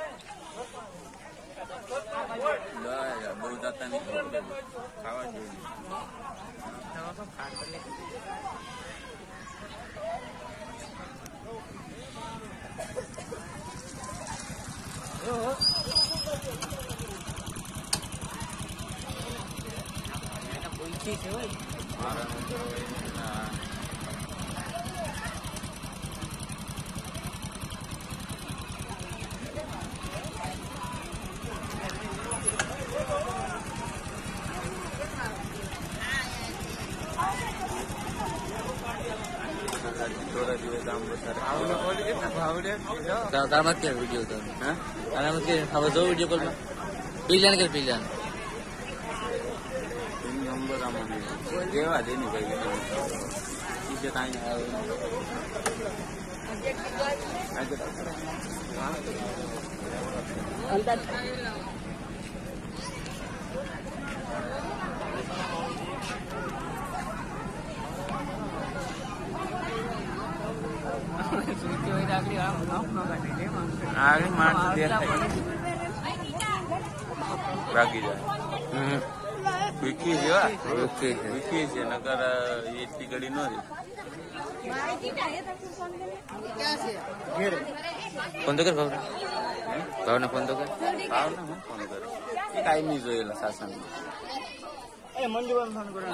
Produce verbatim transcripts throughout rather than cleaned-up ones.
બહુ જતા નહીં ખાવા જોઈએ. પૂછી છે હોય તારા મત વિડીયો તો હા તારા મત હવે જો વિડીયો કોલમાં પી જાણ કર પી જાણ નંબર આમાં દેવા દે ને ભાઈ ઈજે તાઈ આવે આગળ માણસ દેખાય ભાગી જાય વિકી છે વિકી વિકી છે નકર એટલી ઘડી ન રહી. ફોન તો કર ભાવને ભાવને ફોન તો કર ભાવને હું ફોન કર એ કાંઈ નહીં જોયેલા સાસણ ફોન કરો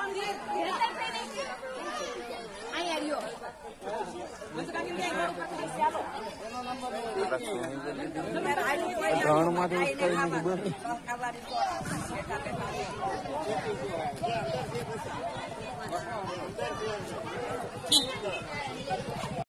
ત્રણ માંથી ઉઠાવીને